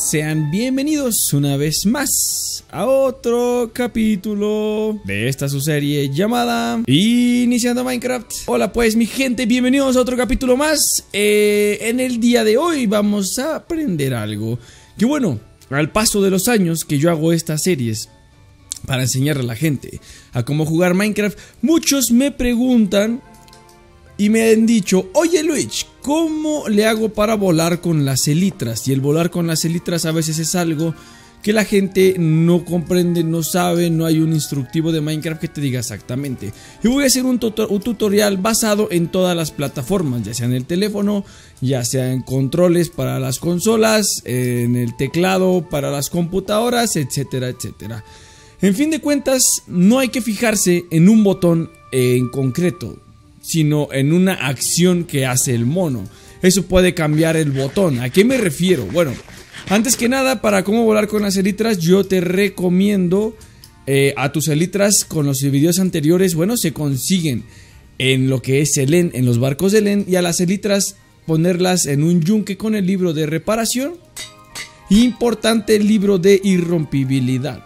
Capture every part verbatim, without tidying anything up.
sean bienvenidos una vez más a otro capítulo de esta su serie llamada Iniciando Minecraft. Hola pues mi gente, bienvenidos a otro capítulo más. eh, En el día de hoy vamos a aprender algo que, bueno, al paso de los años que yo hago estas series para enseñarle a la gente a cómo jugar Minecraft, muchos me preguntan y me han dicho: oye Luis, ¿cómo le hago para volar con las elitras? Y el volar con las elitras a veces es algo que la gente no comprende, no sabe, no hay un instructivo de Minecraft que te diga exactamente. Y voy a hacer un, tutor un tutorial basado en todas las plataformas, ya sea en el teléfono, ya sea en controles para las consolas, en el teclado para las computadoras, etcétera, etcétera. En fin de cuentas, no hay que fijarse en un botón en concreto, sino en una acción que hace el mono. Eso puede cambiar el botón. ¿A qué me refiero? Bueno, antes que nada, para cómo volar con las elitras, yo te recomiendo eh, a tus elitras con los videos anteriores. Bueno, se consiguen en lo que es Elen, en los barcos de Elen, y a las elitras ponerlas en un yunque con el libro de reparación. Importante, el libro de irrompibilidad.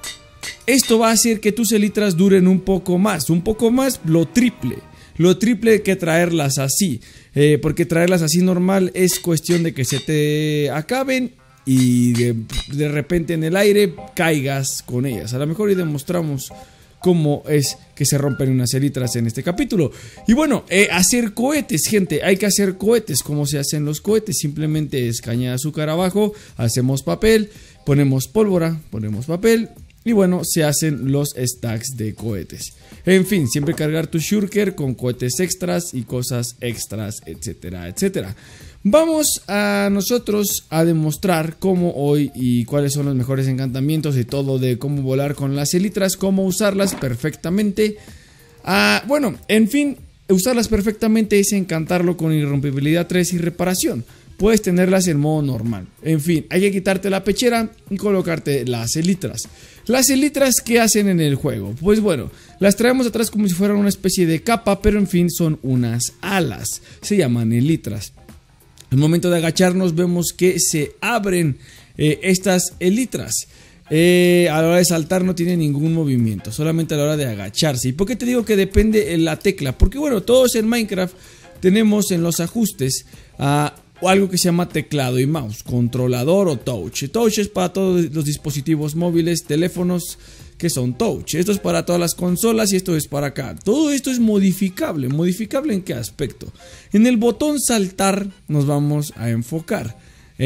Esto va a hacer que tus elitras duren un poco más, un poco más, lo triple. Lo triple que traerlas así, eh, porque traerlas así normal es cuestión de que se te acaben y de, de repente en el aire caigas con ellas. A lo mejor y demostramos cómo es que se rompen unas elitras en este capítulo. Y bueno, eh, hacer cohetes, gente, hay que hacer cohetes. ¿Cómo se hacen los cohetes? Simplemente es caña de azúcar abajo, hacemos papel, ponemos pólvora, ponemos papel. Y bueno, se hacen los stacks de cohetes. En fin, siempre cargar tu shulker con cohetes extras y cosas extras, etcétera, etcétera. Vamos a nosotros a demostrar cómo hoy y cuáles son los mejores encantamientos y todo de cómo volar con las elitras, cómo usarlas perfectamente. Ah, bueno, en fin, usarlas perfectamente es encantarlo con irrompibilidad tres y reparación. Puedes tenerlas en modo normal. En fin, hay que quitarte la pechera y colocarte las elitras. Las elitras, ¿qué hacen en el juego? Pues bueno, las traemos atrás como si fueran una especie de capa, pero en fin son unas alas. Se llaman elitras. Al momento de agacharnos vemos que se abren eh, estas elitras. Eh, a la hora de saltar no tiene ningún movimiento, solamente a la hora de agacharse. ¿Y por qué te digo que depende de la tecla? Porque bueno, todos en Minecraft tenemos en los ajustes a... Uh, o algo que se llama teclado y mouse, controlador o touch. Touch es para todos los dispositivos móviles, teléfonos que son touch. Esto es para todas las consolas y esto es para acá. Todo esto es modificable. ¿Modificable en qué aspecto? En el botón saltar nos vamos a enfocar.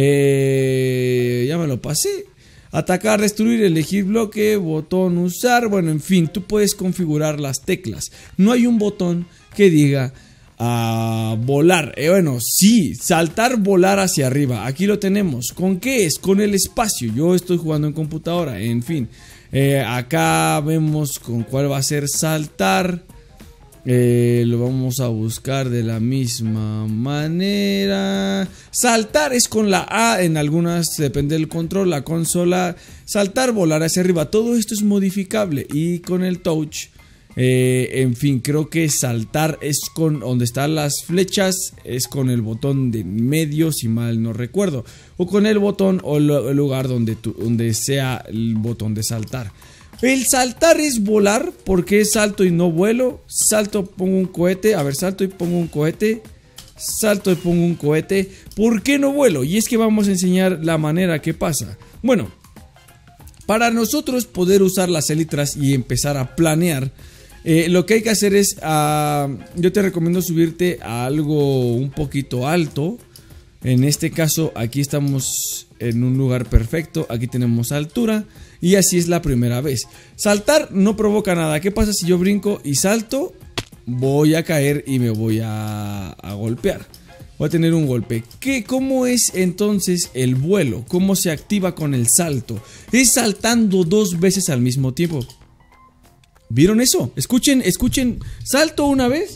Eh, ya me lo pasé. Atacar, destruir, elegir bloque, botón usar. Bueno, en fin, tú puedes configurar las teclas. No hay un botón que diga a volar. Eh, bueno, sí, saltar, volar hacia arriba. Aquí lo tenemos. ¿Con qué es? Con el espacio. Yo estoy jugando en computadora. En fin, eh, acá vemos con cuál va a ser saltar. Eh, lo vamos a buscar de la misma manera. Saltar es con la A. En algunas depende del control, la consola. Saltar, volar hacia arriba. Todo esto es modificable. Y con el touch, Eh, en fin, creo que saltar es con donde están las flechas, es con el botón de medio, si mal no recuerdo, o con el botón o lo, el lugar donde, tu, donde sea el botón de saltar. El saltar es volar, porque es salto y no vuelo. Salto, pongo un cohete, a ver, salto y pongo un cohete. Salto y pongo un cohete. ¿Por qué no vuelo? Y es que vamos a enseñar la manera que pasa. Bueno, para nosotros poder usar las elitras y empezar a planear, Eh, lo que hay que hacer es, uh, yo te recomiendo subirte a algo un poquito alto. En este caso aquí estamos en un lugar perfecto, aquí tenemos altura y así es la primera vez. Saltar no provoca nada. ¿Qué pasa si yo brinco y salto? Voy a caer y me voy a, a golpear. Voy a tener un golpe. ¿Qué, ¿Cómo es entonces el vuelo? ¿Cómo se activa con el salto? Es saltando dos veces al mismo tiempo. ¿Vieron eso? Escuchen, escuchen. Salto una vez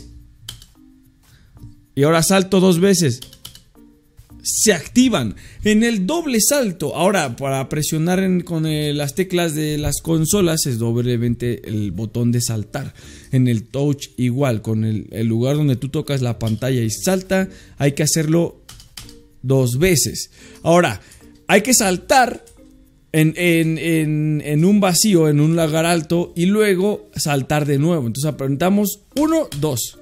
y ahora salto dos veces. Se activan en el doble salto. Ahora, para presionar en, con eh, las teclas de las consolas es doblemente el botón de saltar. En el touch igual, con el, el lugar donde tú tocas la pantalla y salta, hay que hacerlo dos veces. Ahora, hay que saltar en, en, en, en un vacío, en un lugar alto, y luego saltar de nuevo. Entonces apretamos uno, dos.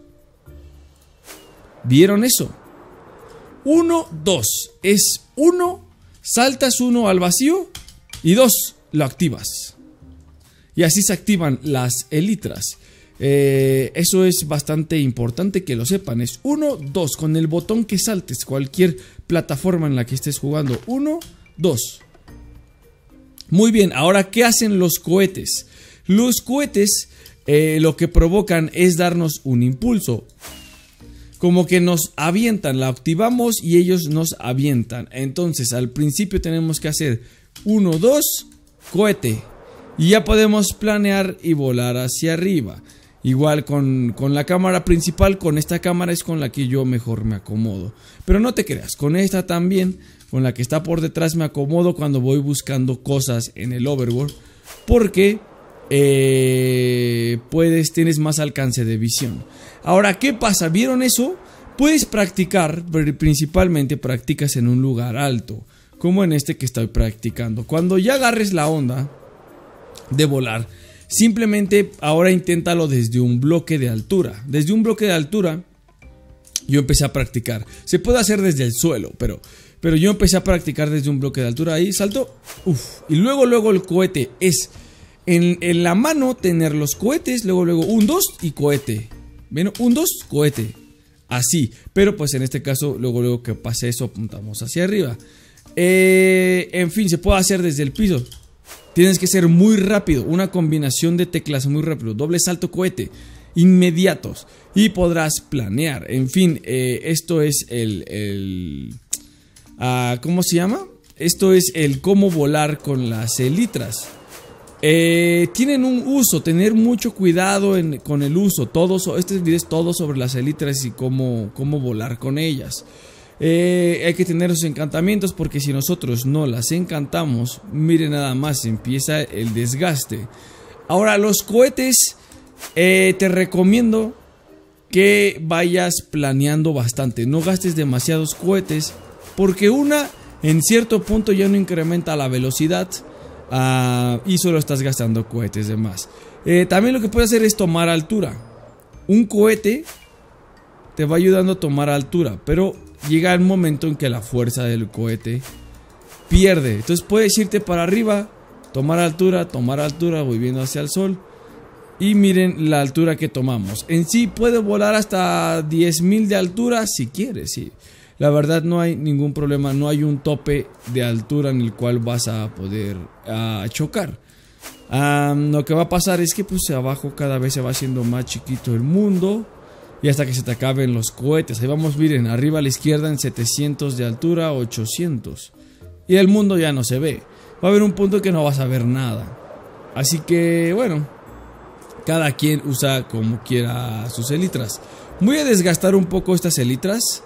¿Vieron eso? uno, dos. Es uno, saltas uno al vacío y dos, lo activas. Y así se activan las elitras. Eh, eso es bastante importante que lo sepan. Es uno, dos. Con el botón que saltes, cualquier plataforma en la que estés jugando. uno, dos. Muy bien, ahora ¿qué hacen los cohetes? Los cohetes eh, lo que provocan es darnos un impulso. Como que nos avientan, la activamos y ellos nos avientan. Entonces al principio tenemos que hacer uno, dos, cohete. Y ya podemos planear y volar hacia arriba. Igual con, con la cámara principal, con esta cámara es con la que yo mejor me acomodo. Pero no te creas, con esta también, con la que está por detrás me acomodo cuando voy buscando cosas en el overworld. Porque eh, puedes, tienes más alcance de visión. Ahora, ¿qué pasa? ¿Vieron eso? Puedes practicar, pero principalmente practicas en un lugar alto, como en este que estoy practicando. Cuando ya agarres la onda de volar, simplemente ahora inténtalo desde un bloque de altura. Desde un bloque de altura yo empecé a practicar. Se puede hacer desde el suelo, pero, pero yo empecé a practicar desde un bloque de altura. Ahí salto, uf, y luego luego el cohete es en, en la mano tener los cohetes, luego luego un, dos y cohete. Bueno, un, dos, cohete. Así, pero pues en este caso luego luego que pase eso apuntamos hacia arriba. eh, En fin, se puede hacer desde el piso. Tienes que ser muy rápido, una combinación de teclas muy rápido, doble salto, cohete, inmediatos, y podrás planear. En fin, eh, esto es el, el uh, ¿cómo se llama? Esto es el cómo volar con las elitras. Eh, tienen un uso, tener mucho cuidado en, con el uso. Todo, este video es todo sobre las elitras y cómo, cómo volar con ellas. Eh, hay que tener los encantamientos, porque si nosotros no las encantamos, miren nada más, empieza el desgaste. Ahora los cohetes, eh, te recomiendo que vayas planeando bastante. No gastes demasiados cohetes, porque una, en cierto punto ya no incrementa la velocidad, uh, y solo estás gastando cohetes de más. eh, También lo que puedes hacer es tomar altura. Un cohete te va ayudando a tomar altura, pero llega el momento en que la fuerza del cohete pierde. Entonces puedes irte para arriba, tomar altura, tomar altura, voy viendo hacia el sol. Y miren la altura que tomamos. En sí puede volar hasta diez mil de altura si quieres, sí. La verdad no hay ningún problema, no hay un tope de altura en el cual vas a poder uh, chocar. um, Lo que va a pasar es que pues abajo cada vez se va haciendo más chiquito el mundo, y hasta que se te acaben los cohetes. Ahí vamos, miren, arriba a la izquierda en setecientos de altura, ochocientos. Y el mundo ya no se ve. Va a haber un punto que no vas a ver nada. Así que, bueno, cada quien usa como quiera sus elitras. Voy a desgastar un poco estas elitras,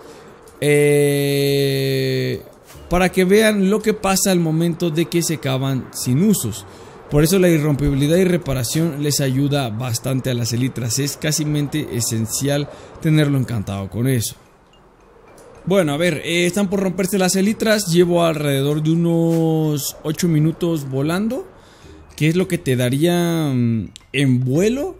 eh, para que vean lo que pasa al momento de que se acaban sin usos. Por eso la irrompibilidad y reparación les ayuda bastante a las elitras. Es casi esencial tenerlo encantado con eso. Bueno, a ver, eh, están por romperse las elitras. Llevo alrededor de unos ocho minutos volando, que es lo que te daría um, en vuelo.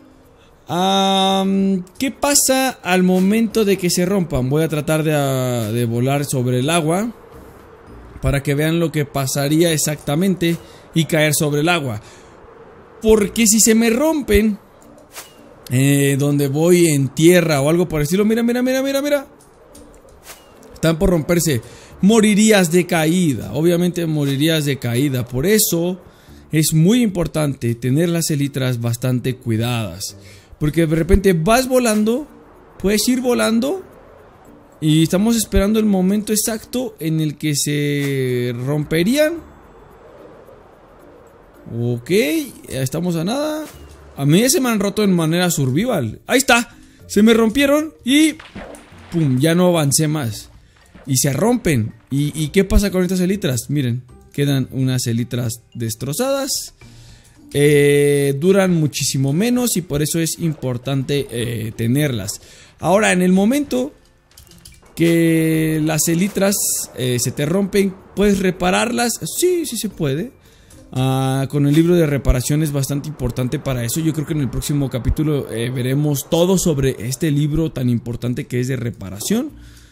um, ¿Qué pasa al momento de que se rompan? Voy a tratar de, uh, de volar sobre el agua para que vean lo que pasaría exactamente y caer sobre el agua. Porque si se me rompen eh, donde voy en tierra o algo por el estilo, mira, mira, mira, mira, mira, están por romperse, morirías de caída. Obviamente morirías de caída. Por eso es muy importante tener las elitras bastante cuidadas, porque de repente vas volando, puedes ir volando y estamos esperando el momento exacto en el que se romperían. Ok, estamos a nada. A mí ya se me han roto en manera survival. Ahí está, se me rompieron y pum, ya no avancé más. Y se rompen. ¿Y, y qué pasa con estas elitras? Miren, quedan unas elitras destrozadas. eh, Duran muchísimo menos y por eso es importante eh, tenerlas. Ahora, en el momento Que las elitras eh, se te rompen, ¿puedes repararlas? Sí, sí se puede. Uh, con el libro de reparación es bastante importante para eso. Yo creo que en el próximo capítulo eh, veremos todo sobre este libro tan importante que es de reparación.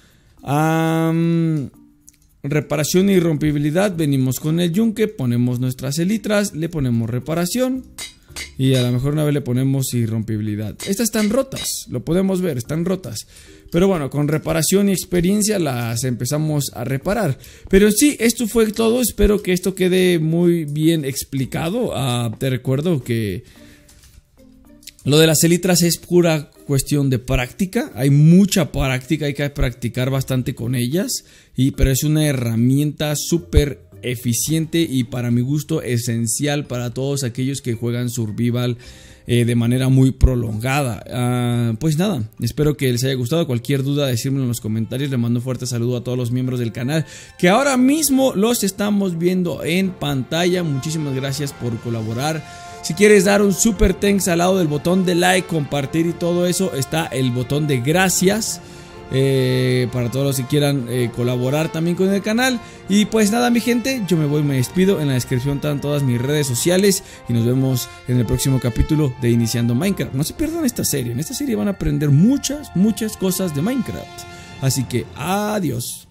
Um, reparación y rompibilidad. Venimos con el yunque, ponemos nuestras elitras, le ponemos reparación y a lo mejor una vez le ponemos irrompibilidad. Estas están rotas, lo podemos ver, están rotas. Pero bueno, con reparación y experiencia las empezamos a reparar. Pero sí, esto fue todo. Espero que esto quede muy bien explicado. Uh, te recuerdo que lo de las elitras es pura cuestión de práctica. Hay mucha práctica, hay que practicar bastante con ellas. Y, pero es una herramienta súper eficiente y para mi gusto esencial para todos aquellos que juegan survival eh, de manera muy prolongada. Uh, pues nada, espero que les haya gustado. Cualquier duda, decírmelo en los comentarios. Le mando un fuerte saludo a todos los miembros del canal que ahora mismo los estamos viendo en pantalla. Muchísimas gracias por colaborar. Si quieres dar un super thanks al lado del botón de like, compartir y todo eso, está el botón de gracias. Eh, para todos los que quieran eh, colaborar también con el canal. Y pues nada, mi gente, yo me voy, me despido. En la descripción están todas mis redes sociales y nos vemos en el próximo capítulo de Iniciando Minecraft. No se pierdan esta serie, en esta serie van a aprender muchas, muchas cosas de Minecraft. Así que adiós.